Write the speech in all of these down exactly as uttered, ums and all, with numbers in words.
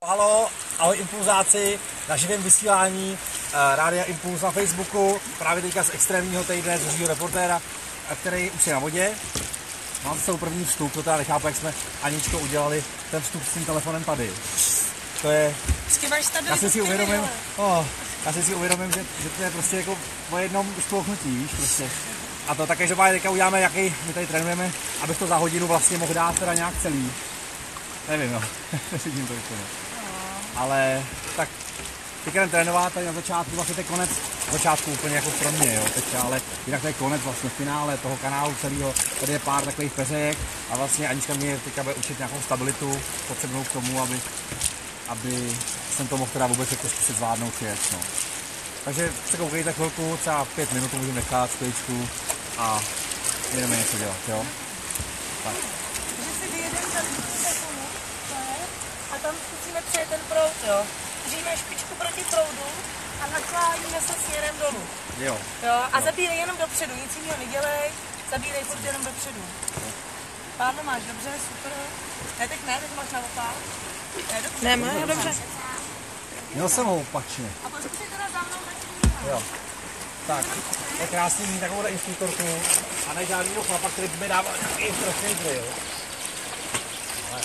Halo, ahoj impulzáci, na živém vysílání uh, Rádia Impuls na Facebooku, právě teďka z extrémního týdne z Jiřího reportéra, který už je na vodě. Mám za první vstup, to teda nechápu, jak jsme Aničko udělali ten vstup s tím telefonem tady. To je... Já si si uvědomím, oh, já si si uvědomím, že, že to je prostě jako po jednom spolknutí, víš, prostě. A to také, že teďka uděláme, jaký my tady trénujeme, abych to za hodinu vlastně mohl dát teda nějak celý. Nevím, no, nevidím to úplně. Ale tak teďka jdem trénovat, tady na začátku, vlastně to je konec, na začátku úplně jako pro mě, jo, teďka, ale jinak to je konec vlastně finále toho kanálu celého, tady je pár takových peřejek a vlastně Anička mě teďka bude učit nějakou stabilitu potřebnou k tomu, aby, aby jsem to mohl teda vůbec jako zkusit zvládnout jet, no. Takže se koukejte chvilku, třeba pět minut to můžeme nechat, chvíličku a jdeme něco dělat, jo. Tak. A tam zkusíme přejet ten proud, jo. Držíme špičku proti proudu a nakláníme se směrem dolů. Jo. Jo, a jo. Zabírej jenom dopředu, nic jiného nedělej, zabírej furt jenom dopředu. Pádlo máš dobře, super. Ne, teď ne, teď máš naopak. Ne, dobře. Ne, má, dobře. Měl jsem ho opačně. A potom si teda za mnou začíná. Jo. Tak, je krásný mít takovou instruktorku a ne žádnýho chlapa, který by mi dával nějaký strašný drill. Ale...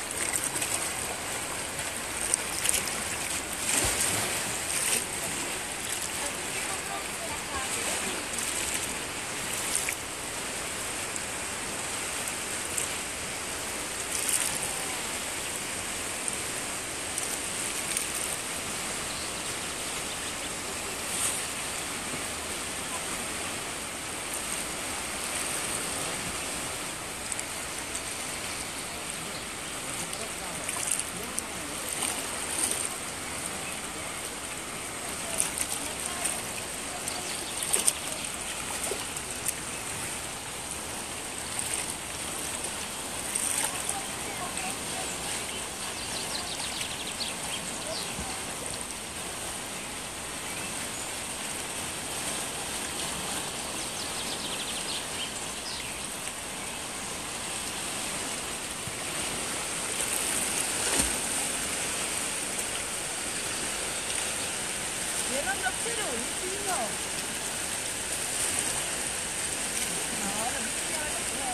Jenom dopředu, nic jiného. No, dobrý, ale dobře.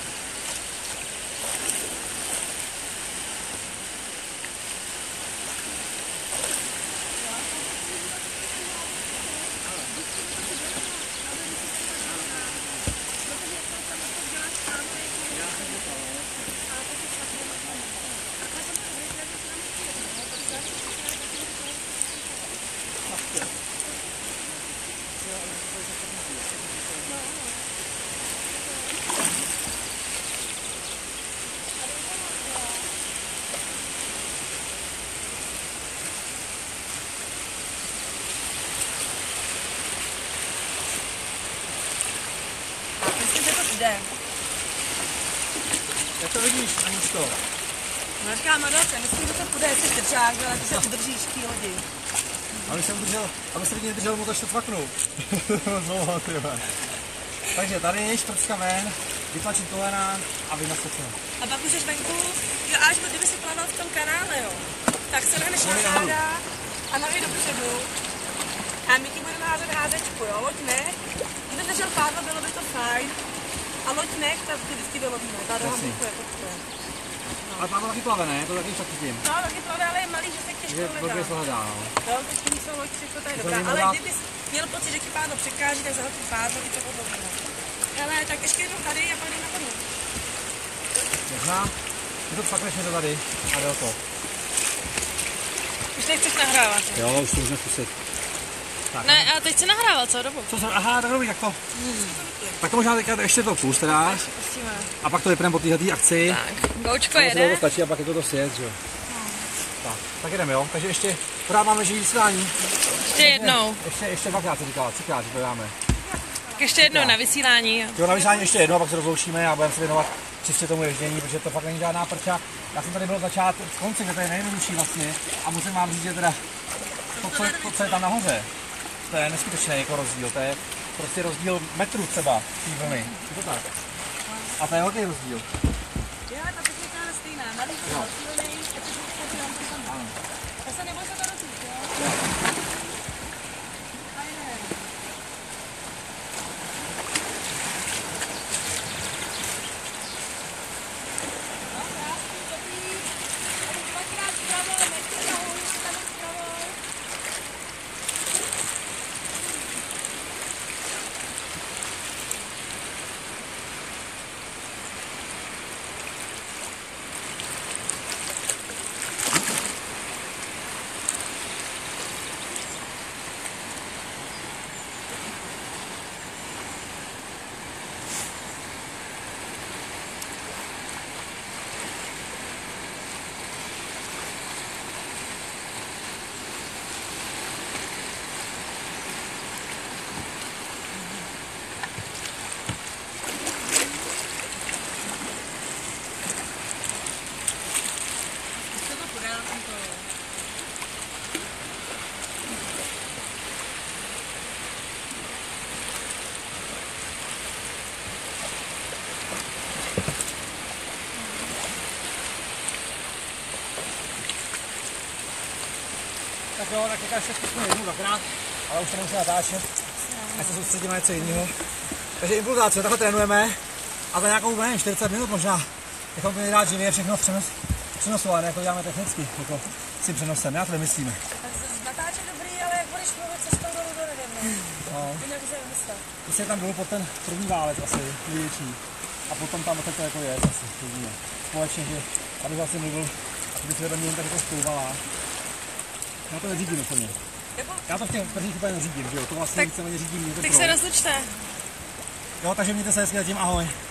Myslím, že to jde. Jak to vidíš, Aničko? No, říkám, Adelce, myslím, že to půjde, jestli držák, ale ty se udržíš v té lodi. Aby jsem udržel, aby se lidi nedržel, mu to ještě cvaknout. Znovu, tyhle. Takže tady je šprcka ven, vytlačit tolerant a vynaskočit. A pak už jsi venku, jo, až kdyby si plaval v tom kanále, jo, tak se nahneš na záda a nohy dopředu. A my ti budeme házet házečku, jo, loď ne. Kdyby držel pádlo, bylo by to fajn. A loď nech, tak ty vždycky vylovíme, ta doha bukuje, to je. Ale pádlo taky plave, ne? To taky však tím. No, taky plave, ale je malý, že se těžko Je hledá. blbě se hledá, no. Jo, teď mi jsou loď, všechno to je dobrá, ale kdybys měl pocit, že ti pádlo překáží, tak zahodí pádlo, i to podlovíme. Ale tak ještě jednou tady a pak jdem na vodu. Možná, ty to fakneš něco tady a jde o to. Už nechceš nahrávat. Jo, už to můžeme zkusit. Tak, Ne, ale teď se nahrával celou dobu. co jsem, aha, tak dobrý, tak to. Hmm. Tak to možná teďka ještě to půl teda. Pustíme. A pak to vypneme po této akci. Tak, goučko To jede. stačí a pak je to to sjet, že jo. Tak, tak jdeme, jo. Takže ještě, pořád máme živý vysílání. Ještě jednou. Ještě, ještě dvakrát se říkala, třikrát si to dáme. Tak ještě jednou na vysílání. Jo, na vysílání ještě jedno, a pak se rozloučíme a budeme se věnovat čistě tomu ježdění, protože to fakt není žádná prča. Já jsem tady byl začátku, v konci, že to je nejjednodušší vlastně. A musím vám říct, že teda to, co je, to, co je tam nahoře, to je neskutečný jako rozdíl. To je prostě rozdíl metrů třeba té vlny. Je to tak? A to je velký rozdíl. Jo, ta technika je stejná. Malý, silný, Ano. Já se neboj se to dotýk, jo? Jo. A je. No, krásný, dobrý. Tady dvakrát zpravo, nechte nahoru, si tady zpravo. Tak jo, tak jaká ještě zkusíme jednou dvakrát, ale už to nemusíme natáčet. Já se soustředím na něco jiného. Takže impulzáciu, takhle trénujeme a za nějakou nevím, čtyřicet minut možná. Bychom to měli dát živě všechno v přenos, přenosu, ale jako děláme technicky, jako s tím přenosem, já to vymyslíme. Tak natáčet dobrý, ale jak budeš mluvit cestou dolů do Nedevny. No. Jinak se vymyslel. Když tam byl pod ten první válec asi, největší. A potom tam to jako je, asi uvidíme. Společně, že abych vlastně mluvil, a když se do mě jen tak jako stouvala. Já to neřídím úplně. Já to v těch prvních úplně neřídím, že jo, to vlastně Tak- víceméně řídím mě ten Tak pro. se rozlučte. Jo, takže mějte se hezky zatím, ahoj.